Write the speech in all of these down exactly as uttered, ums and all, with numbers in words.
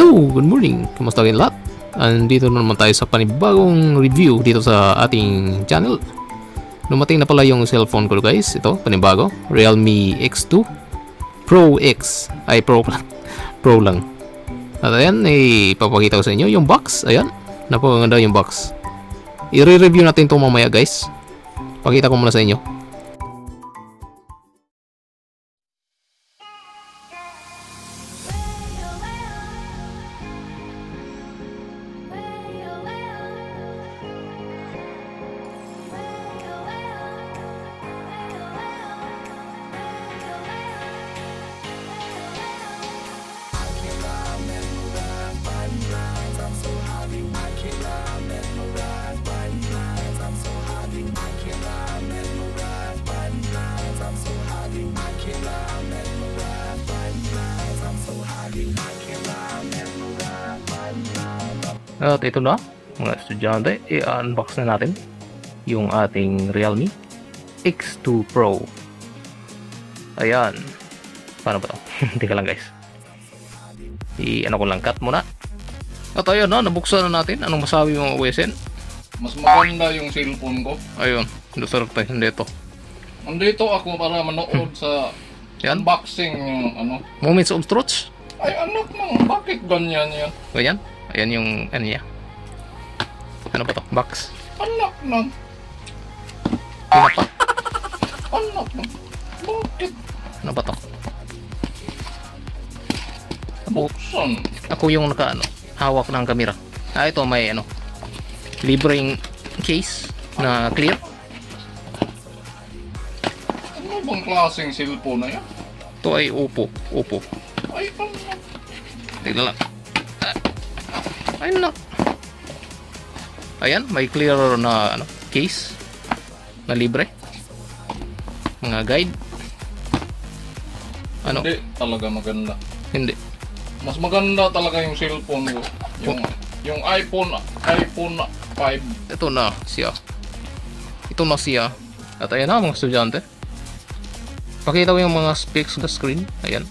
Hello, good morning. Kamusta kayong lahat? Andito na naman tayo sa panibagong review dito sa ating channel. Dumating na pala yung cellphone ko guys. Ito, panibago. Realme X two Pro X. Ay, Pro lang. Pro lang. At ayan, ipapakita ko sa inyo yung box. Ayan, napakaganda yung box. I-review natin ito mamaya guys. Pakita ko muna sa inyo. At ito na mga estudyante, i-unbox na natin yung ating Realme X two Pro. Ayan, paano ba ito? Teka lang guys, i-ano ko lang, cut muna. At ayun na, nabuksan na natin. Anong masabi mo, O S N? Mas maganda yung cellphone ko. Ayun, dito tayo, nandito. Nandito ako para manood sa yan? Unboxing yung ano. Moments of Truth. Ay anak nang, bakit ganyan yan? Ganyan? Ayan yung ano niya. Ano ba to? Box. Anak nang. Pinapa. Anak nang. Bakit? Ano ba to? Buksan. Ako yung naka ano, hawak ng camera. Ah, ito may ano, libreng case na clear. Ano bang klaseng cellphone na yan? Ito ay Oppo. Oppo. Ay anak. Tignan lang. Ay nak. Ayan, may clear na ano, case na libre. Mga guide. Ano? Hindi talaga maganda. Hindi. Mas maganda talaga yung cellphone ko. Yung yung iPhone iPhone five. Ito na siya. Ito na siya. At ayan na mga estudyante. Pakita ko yung mga specs sa screen. Ayan.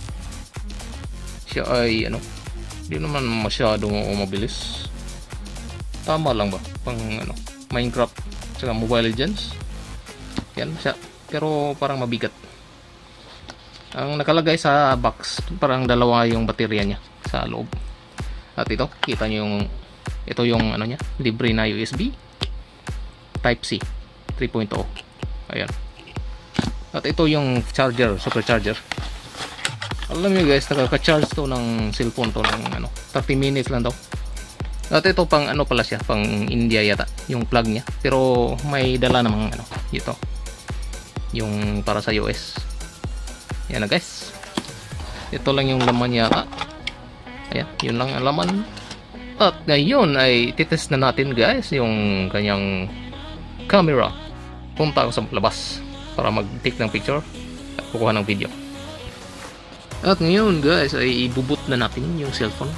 Siya ay ano, hindi naman masyadong mabilis. Tama lang ba? Pang ano, Minecraft saka Mobile Legends. Yan siya. Pero parang mabigat. Ang nakalagay sa box, parang dalawa yung baterya niya sa loob. At ito, kita nyo yung ito yung ano niya, libre na U S B Type C three point oh. Ayan. At ito yung charger, supercharger. Alam niyo guys, nakaka-charge to ng cellphone to ng ano, thirty minutes lang daw. At ito pang ano pala siya, pang India yata yung plug niya. Pero may dala namang ano, ito. Yung para sa U S. Yan na guys. Ito lang yung laman yata. Ayan, yun lang ang laman. At ngayon ay titest na natin guys yung kanyang camera. Punta ako sa labas para mag-take ng picture at kukuha ng video. At ngayon guys ay ibubut na natin yung cellphone.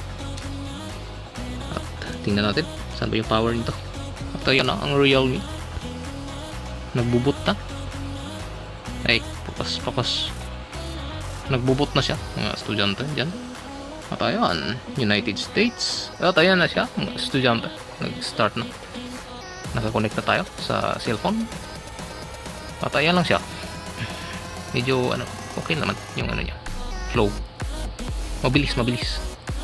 At tingnan natin saan ba yung power nito. At ayan na ang Realme. Nagbubut na. Ay, focus, focus. Nagbubut na siya mga estudyante dyan. At ayan, United States. At ayan na siya mga estudyante. Nag-start na. Nakakonect na tayo sa cellphone. At ayan lang siya. Medyo ano, okay naman yung ano niya, flow. Mabilis, mabilis.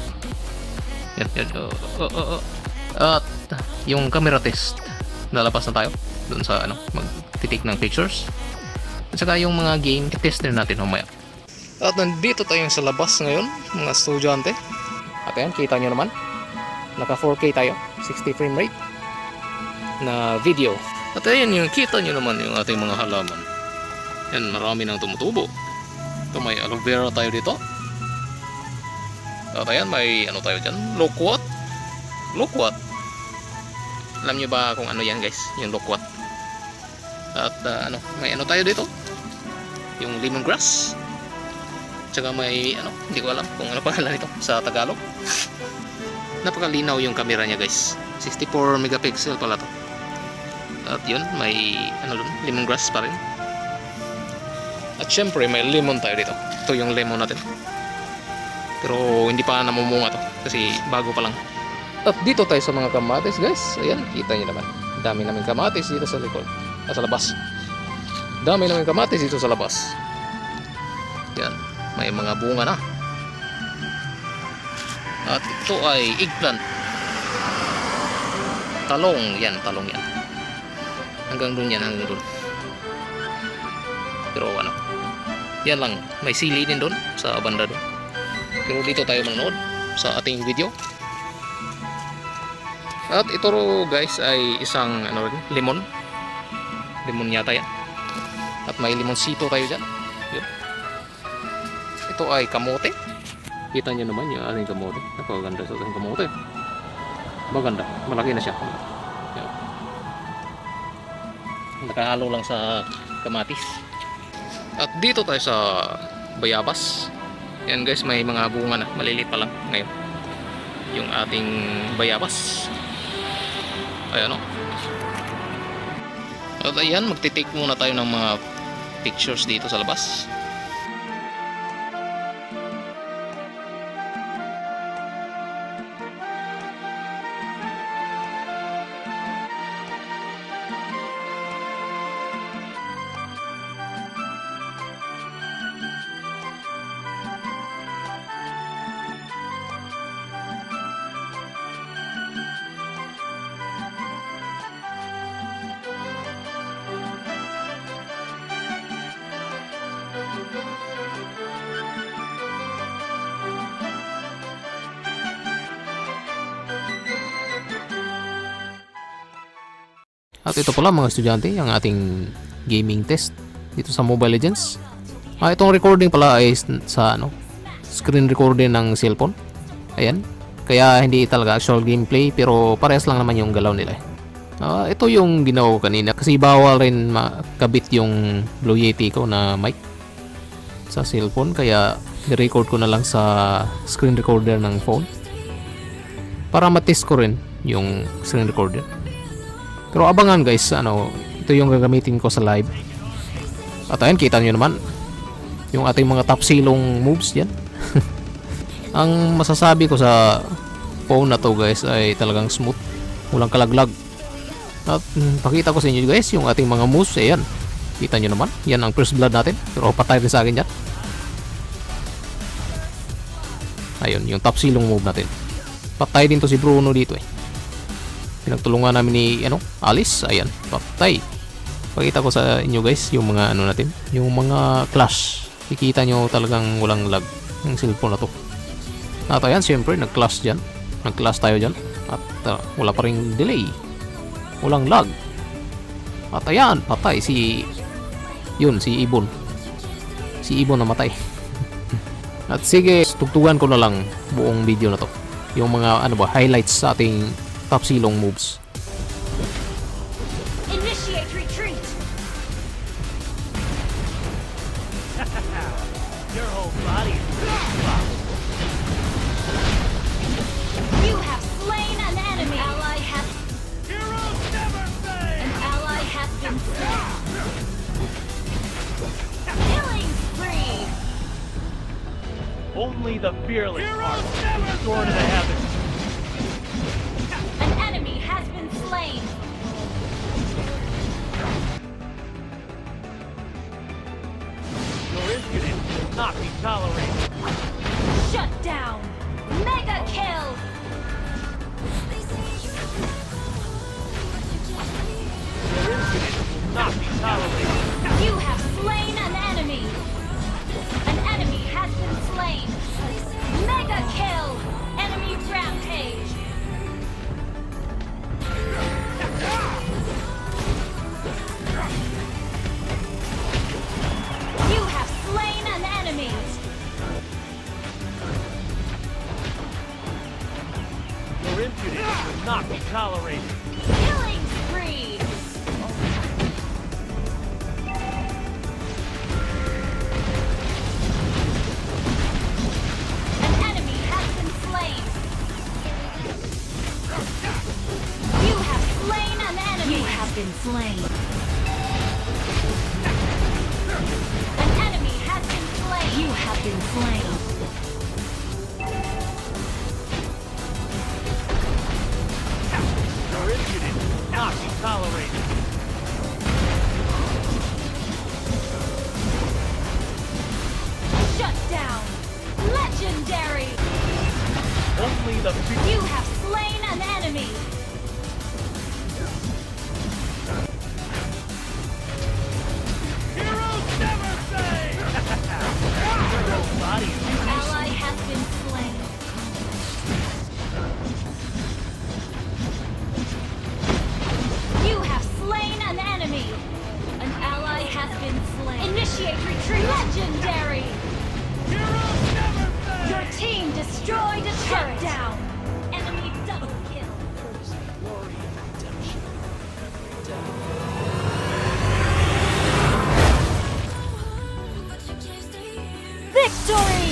Yan, yan. Uh, uh, uh, uh. At yung camera test, lalabas na tayo doon sa ano, mag-take ng pictures. At saka yung mga game, test din natin mamaya. At nandito tayo sa labas ngayon, mga estudyante. At ayan, kita nyo naman. Naka four K tayo, sixty frame rate na video. At ayan, yung kita nyo naman yung ating mga halaman. Yan, marami nang tumutubo. Ito may aloe vera tayo dito. At ayan, may ano tayo dyan, loquat. Loquat. Alam nyo ba kung ano yan guys, yung loquat? At uh, ano, may ano tayo dito, yung lemongrass. Tsaka may ano, hindi ko alam kung ano pangalan ito sa Tagalog. Napakalinaw yung camera niya guys, sixty-four megapixel pala to. At yun, may ano dun, lemongrass pa rin. At syempre may lemon tayo dito. Ito yung lemon natin. Pero hindi pa namumunga to kasi bago pa lang. At dito tayo sa mga kamatis guys. Ayan, kita nyo naman. Dami namin kamatis dito sa likod. Ah, sa labas. Dami namin kamatis dito sa labas. Yan, may mga bunga na. At ito ay eggplant. Talong, yan, talong yan. Hanggang dun yan, hanggang dun. Pero ano, yan lang, may sili din dun sa banda dun. Pero dito tayo manonood sa ating video. At ito guys ay isang ano rin, lemon. Lemon yata yan. At may limonsito tayo dyan. Yun. Ito ay kamote. Kita nyo naman yung ating kamote. Napakaganda sa ating kamote. Maganda. Malaki na siya. Yan. Nakahalo lang sa kamatis. At dito tayo sa bayabas. Yan guys, may mga bunga na. Maliliit pa lang ngayon. Yung ating bayabas. Ayan o. At ayan, magtitake muna tayo ng mga pictures dito sa labas. At ito pala mga estudyante, ang ating gaming test dito sa Mobile Legends. Ah, itong recording pala ay sa ano, screen recording ng cellphone. Ayan. Kaya hindi talaga actual gameplay pero parehas lang naman yung galaw nila. Ah, ito yung ginawa ko kanina kasi bawal rin makabit yung Blue Yeti ko na mic sa cellphone kaya ni-record ko na lang sa screen recorder ng phone para matest ko rin yung screen recorder. Pero abangan guys, ano, ito yung gagamitin ko sa live. At ayun, kita nyo naman yung ating mga top silong moves yan. Ang masasabi ko sa phone na to guys ay talagang smooth, walang kalaglag. At hmm, pakita ko sa inyo guys yung ating mga moves. Ayan, kita nyo naman, yan ang first blood natin. Pero patay rin sa akin yan. Ayun, yung top silong move natin. Patay din to si Bruno dito eh. Pinagtulungan namin ni ano, Alice. Ayan, patay. Pakita ko sa inyo guys yung mga ano natin, yung mga clash. Kikita nyo talagang walang lag yung cellphone na to. At ayan, siyempre nag-clash dyan. Nag-clash tayo dyan. At uh, wala pa ring delay. Walang lag. At ayan, patay si yun, si Ibon. Si Ibon namatay. At sige, tugtugan ko na lang buong video na to. Yung mga ano ba, highlights sa ating top silong moves. Initiate retreat. Your whole body. You have slain an enemy. Ally has. Heroes never fail. An ally has been slain. Killing spree. Only the fearless are restored to the heavens. An enemy has been slain. Your impudence will not be tolerated. Shut down. Mega kill. Your impudence will not be tolerated. You have slain an enemy. An enemy has been slain. Mega kill. Enemy rampage. You have slain an enemy. Your impudence will not be tolerated. Killing spree. An enemy has been slain. You have slain an enemy. You have been slain. An enemy has been slain. You have been slain. tolerated. Shut down. Legendary. Only the You have slain an enemy. heroes never say. Body. An ally has been slain. You have slain an enemy. An ally has been slain. Initiate retreat. Legendary. Heroes never say. Your team destroyed a turret. Down. Enemy double kill. Victory!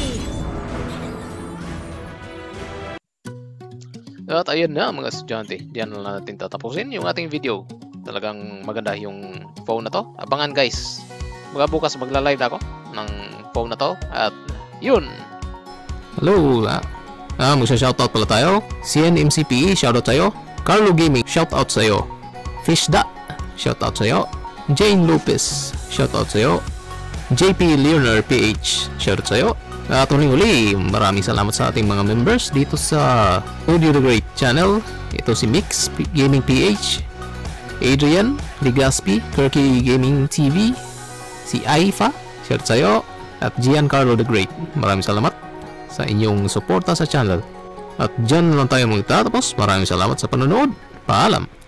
At ayun na mga estudyante, diyan na natin tatapusin yung ating video. Talagang maganda yung phone na to. Abangan guys, mga bukas magla-live na ako ng phone na to. At yun. Hello, ah, ah magsa-shoutout pala tayo. C N M C P E, shoutout sa'yo. Carlo Gaming, shoutout sa'yo. Fishda, shoutout sa'yo. Jane Lopez, shoutout sa'yo. J P Leonard P H, shoutout sa'yo. At uling-uli, maraming salamat sa ating mga members dito sa Audio the Great channel. Ito si Mix Gaming P H, Adrian Ligaspi, Kirky Gaming T V, si Aifa, shoutout sa'yo, at Giancarlo the Great. Maraming salamat sa inyong suporta sa channel. At dyan lang tayo magtatapos. Maraming salamat sa panonood. Paalam!